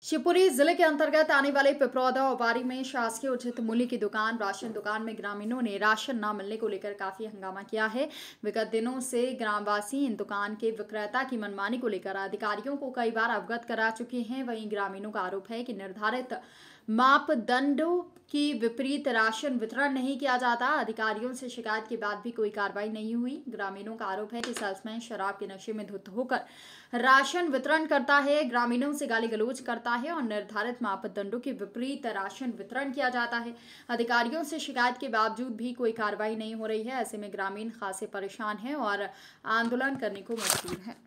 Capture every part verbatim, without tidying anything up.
शिवपुरी जिले के अंतर्गत आने वाले पिपरौदा ओबारी में शासकीय उचित मूल्य की दुकान राशन दुकान में ग्रामीणों ने राशन न मिलने को लेकर काफी हंगामा किया है। विगत दिनों से ग्रामवासी इन दुकान के विक्रेता की मनमानी को लेकर अधिकारियों को कई बार अवगत करा चुके हैं। वहीं ग्रामीणों का आरोप है कि निर्धारित मापदंडों की विपरीत राशन वितरण नहीं किया जाता। अधिकारियों से शिकायत के बाद भी कोई कार्रवाई नहीं हुई। ग्रामीणों का आरोप है कि सेल्समैन शराब के नशे में धुत होकर राशन वितरण करता है, ग्रामीणों से गाली गलौज करता है और निर्धारित मापदंडों के विपरीत राशन वितरण किया जाता है। अधिकारियों से शिकायत के बावजूद भी कोई कार्रवाई नहीं हो रही है। ऐसे में ग्रामीण खासे परेशान हैं और आंदोलन करने को मजबूर हैं।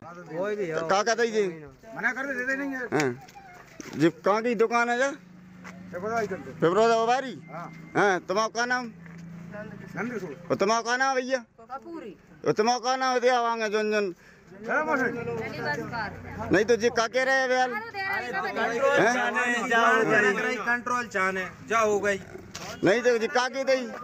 कहाँ की दुकान है? पिपरौदा ओबारी। हाँ, तुम्हारा क्या नाम? तुम्हारा क्या नाम भैया? तुम्हारा क्या नाम है? आवांगे जोन जोन नहीं तो जी का कह रहे हैं भैया? कंट्रोल चाहने जाओ गई नहीं तो जी का कह दी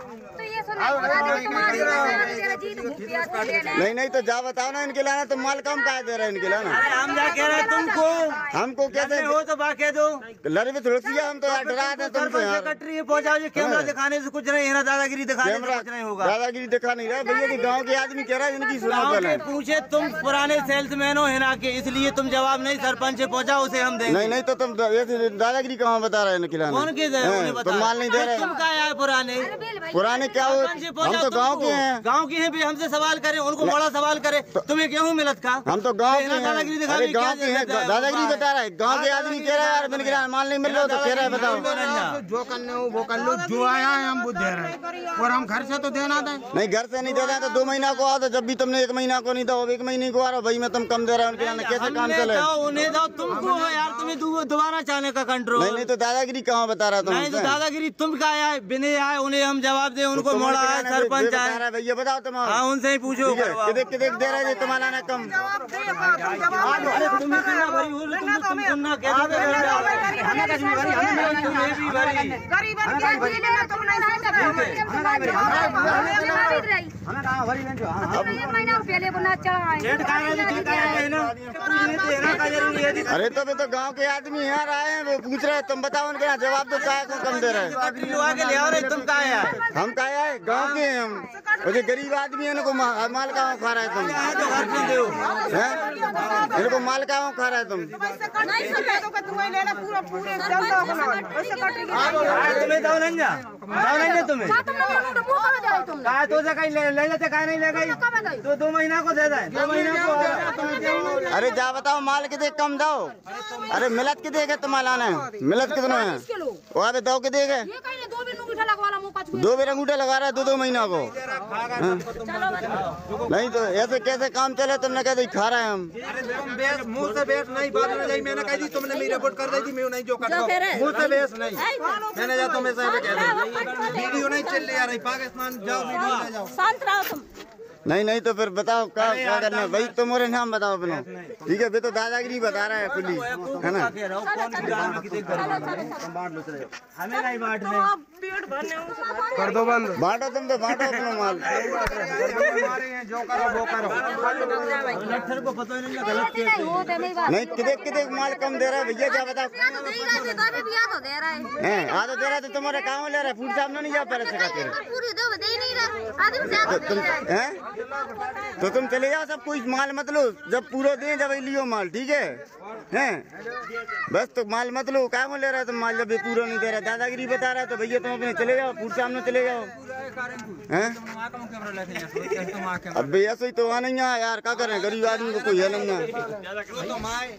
नहीं नहीं तो जा बताओ ना इनके लाना। तुम माल कम कहा दे रहे हैं इनके लाना? हम जा कह रहे हैं तुमको, हमको कैसे हो तो बात कह दो। लड़े में थोड़ी हम तो यार डरा दे तुमको। सेक्रेटरी पहुंचाओ जी, कैमरा दिखाने से कुछ नहीं है, दादागिरी दिखाने से कुछ नहीं होगा। दादागिरी दिखा नहीं रहा भैया, गाँव के आदमी कह रहा है इनकी सुनाओ। पूछे तुम पुराने सेल्समैन हो हिना के, इसलिए तुम जवाब नहीं सरपंच से पहुंचाओ, उसे हम देंगे। नहीं नहीं तो तुम दादागिरी कहाँ बता रहे हैं खिलाना? कौन के तुम माल नहीं दे रहे? तुम क्या है पुराने पुराने क्या हो? हम तो गाँव के हैं। गाँव के हैं भी, हमसे सवाल करें, उनको बड़ा सवाल करे। तुम्हें क्यों मिलत का? हम तो गाँव के हैं। अरे गाँव के हैं, दादागिरी बता रहा है। गाँव के आदमी कह रहा है यार मैंने गिरा माल नहीं मिल रहा, तो कह रहा है बताओ। जो करने हो वो कर लो, जो आया है हम वो दे रहे हैं और हम घर से तो देना दें। नहीं घर से नहीं दे रहे तो दो महीना को आओ, तो जब भी तुमने एक महीना को नहीं दो, एक महीने को आ रहा भाई मैं तुम कम दे रहा हूँ उनके कैसे काम चले? उन्हें दो, तुमको यार तुम्हें दोबारा चाहने का कंट्रोल। नहीं नहीं तो दादागिरी कहाँ बता रहा तुम? नहीं तो दादागिरी तुम क्या आए बिने आए, उन्हें हम जवाब दे, उनको मोड़ा है सरपंच आए भैया बताओ तुम। हाँ उनसे ही पूछो कितने कितने दे रहे थे तुम्हारा ना कम? तुम सुनना भरी हो, तुम सुनना क्या अरे तो तो गांव के आदमी यहाँ आए हैं, वो पूछ रहे हैं, तुम बताओ उनके यहाँ जवाब तो क्या को कम दे रहे हैं? तुम कहा है? हम कहा है गांव के हैं हम, मुझे गरीब आदमी है, इनको माल का खा रहा है तुम? इनको माल का खा रहा है तुम? तुम्हें जाओ नहीं जा जाओ नहीं जा तुम्हें कहा तो से कहीं ले ले लेते कहा नहीं ले गई तो दो महीना को दे दे दो महीना को। अरे जा बताओ माल कितने कम दो? अरे मिलत के देखे तुम्हारा लाना है? मिलत कितना है वहाँ पे दो के देखे? दो बेर अंगूठा लगा रहा है दो दो महीना को। नहीं तो ऐसे कैसे काम चले? तुमने कह दी खा रहे हैं हम। मुँह से बेस नहीं बात नहीं, मैंने कह दी तुमने मेरी रिपोर्ट कर दी थी, मैं नहीं जो कर मुँह से बेस नहीं। मैंने जा तुम्हें वीडियो नहीं चल रही आ रही, पाकिस्तान जाओ वीडियो ले जाओ। शांत रहो तुम। नहीं नहीं तो फिर बताओ क्या क्या करना है भाई? तुम्हारे नाम बताओ अपना। ठीक है, वे तो दादागिरी बता रहा है खुली, है ना? कर दो बंद, बांटो तुम तो बांटो अपना माल। जो करो वो करो। नहीं कितने कितने माल कम दे रहा है भैया? क्या बताओ? आधा दे रहा है तो तुम्हारे काम ले रहा है, फूड सामने नहीं जा पा रहे हैं? तो तुम चले जाओ, सब कुछ माल मत लो, जब पूरा दे जब लियो माल। ठीक है हैं? बस तो माल मत लो, क्या ले रहा है तुम माल जब ये पूरा नहीं दे रहा? दादागिरी बता रहा है तो भैया तुम अपने चले जाओ, फूड सामने चले जाओ। हैं? अब भैया सही तो वहाँ नहीं है यार, क्या करें? गरीब आदमी को कोई है नहीं है।